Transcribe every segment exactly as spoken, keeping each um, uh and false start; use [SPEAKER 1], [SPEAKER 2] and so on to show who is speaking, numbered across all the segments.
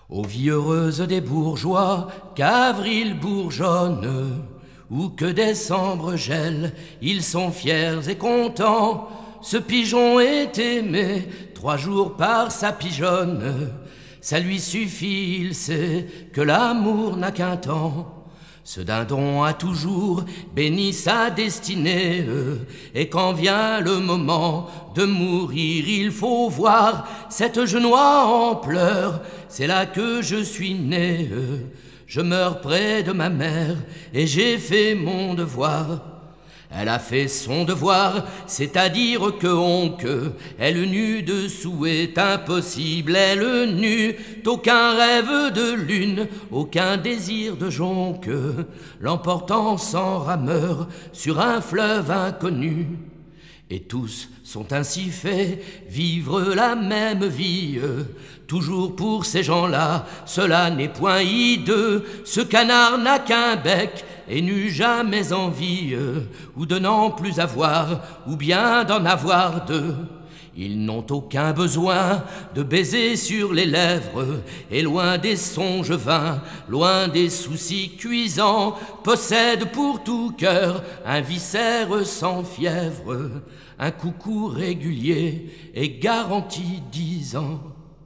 [SPEAKER 1] Ô vie heureuse des bourgeois, qu'avril bourgeonne, ou que décembre gèle, ils sont fiers et contents. Ce pigeon est aimé trois jours par sa pigeonne. Ça lui suffit, il sait que l'amour n'a qu'un temps. Ce dindon a toujours béni sa destinée, et quand vient le moment de mourir, il faut voir cette genoie en pleurs. C'est là que je suis né. Je meurs près de ma mère et j'ai fait mon devoir. Elle a fait son devoir, c'est-à-dire que honque, elle n'eut de souhait impossible, elle n'eut aucun rêve de lune, aucun désir de jonque, l'emportant sans rameur sur un fleuve inconnu. Et tous sont ainsi faits, vivre la même vie. Toujours pour ces gens-là, cela n'est point hideux. Ce canard n'a qu'un bec et n'eut jamais envie, ou de n'en plus avoir, ou bien d'en avoir deux. Ils n'ont aucun besoin de baiser sur les lèvres, et loin des songes vains, loin des soucis cuisants, possèdent pour tout cœur un viscère sans fièvre, un coucou régulier et garanti dix ans.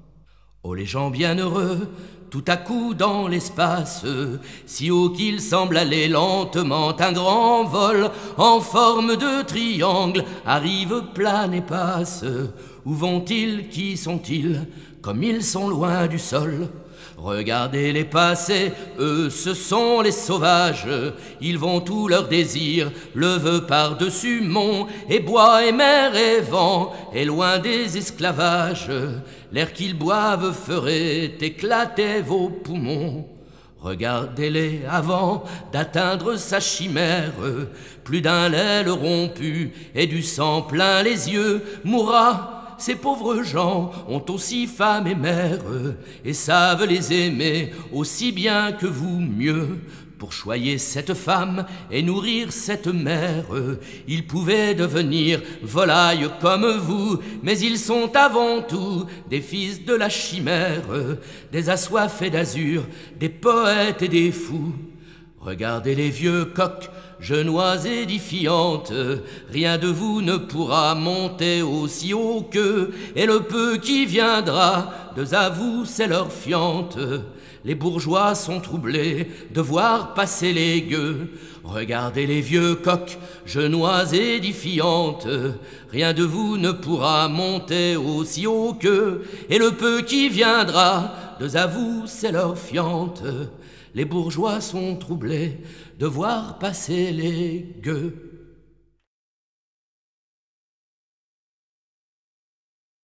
[SPEAKER 1] Oh les gens bienheureux, tout à coup dans l'espace, si haut qu'il semble aller lentement, un grand vol en forme de triangle arrive, plane et passe. Où vont-ils, qui sont-ils, comme ils sont loin du sol? Regardez-les passer, eux ce sont les sauvages. Ils vont tout leur désir, leveux par-dessus mont et bois et mer et vent, et loin des esclavages. L'air qu'ils boivent ferait éclater vos poumons. Regardez-les avant d'atteindre sa chimère. Plus d'un l'aile rompu et du sang plein les yeux mourra. Ces pauvres gens ont aussi femme et mère, et savent les aimer aussi bien que vous mieux. Pour choyer cette femme et nourrir cette mère, ils pouvaient devenir volailles comme vous, mais ils sont avant tout des fils de la chimère, des assoiffés d'azur, des poètes et des fous. Regardez les vieux coqs, genoix édifiantes, rien de vous ne pourra monter aussi haut qu'eux, et le peu qui viendra, deux à vous c'est leur fiente. Les bourgeois sont troublés de voir passer les gueux. Regardez les vieux coqs, genoix édifiantes, rien de vous ne pourra monter aussi haut qu'eux, et le peu qui viendra, deux à vous c'est leur fiente. Les bourgeois sont troublés de voir passer les gueux.